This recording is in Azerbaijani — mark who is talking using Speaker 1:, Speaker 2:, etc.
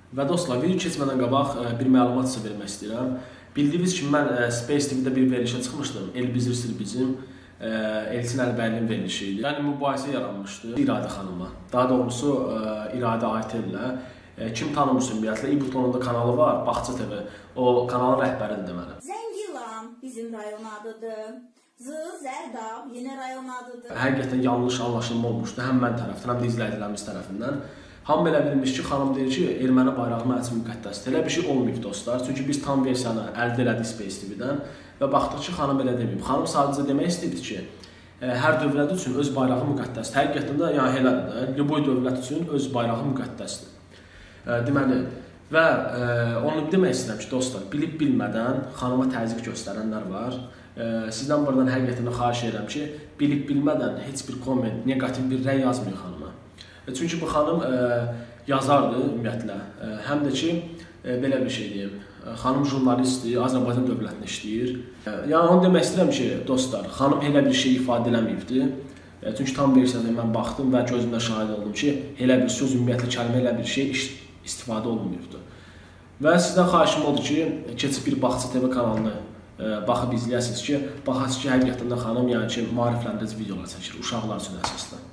Speaker 1: Və dostlar, video keçmədən qabaq bir məlumat sizə vermək istəyirəm. Bildiyiniz kimi mən Space TV-də bir verilişə çıxmışdım. Elbizir bizim Elçin Əlbəylinin verilişi idi. Yəni mübahisə yaranmışdı İradə xanıma. Daha doğrusu İradə Aytellə. Kim tanımırsa ümumiyyətlə, İbutonunda kanalı var, Baxça TV. O kanalın rəhbəridir deməli.
Speaker 2: Zəngilan bizim rayon adıdır. Zərdab yeni rayon adıdır.
Speaker 1: Həqiqətən yanlış anlaşılma olmuşdu. Həm mən tərəfindən, həm də izləyicilərimiz tərəfindən. Hamı belə bilmiş ki, xanım deyir ki, erməni bayrağı mənim üçün müqəddəsdir. Elə bir şey olmayıb dostlar. Çünki biz tam versiyanı əldə elədik Space TV-dən və baxdıq ki, xanım elə deməyib. Xanım sadəcə demək istəyibdi ki, hər dövlət üçün öz bayrağı müqəddəsdir. Həqiqətən də yəni elədir də. Lüboy dövlət üçün öz bayrağı müqəddəsdir. Deməli, və onu demək istəyirəm ki, dostlar, bilib-bilmədən xanıma təzyiq göstərənlər var. Sizdən buradan həqiqətən xahiş edirəm ki, bilib-bilmədən heç bir komment, negativ bir rəy yazmayın xanıma. Çünki bu xanım yazardı ümumiyyətlə, həm də ki, belə bir şey deyim, xanım jurnalistdir, Azərbaycan dövlətində işləyir. Yəni onu demək istəyirəm ki, dostlar, xanım elə bir şey ifadə eləməyibdi. Çünki tam versiyada mən baxdım və gözümlə şahid oldum ki, elə bir söz ümumiyyətlə kəlmə, elə bir şey istifadə olunmuyubdu. Və sizdən xahişim odur ki, keçib bir Baxça TV kanalını baxıb izləyəsiniz ki, baxasınız ki, həqiqətən də xanım yəni ki, maarifləndirici videolar çəkir, uşaqlar üçün əsaslı.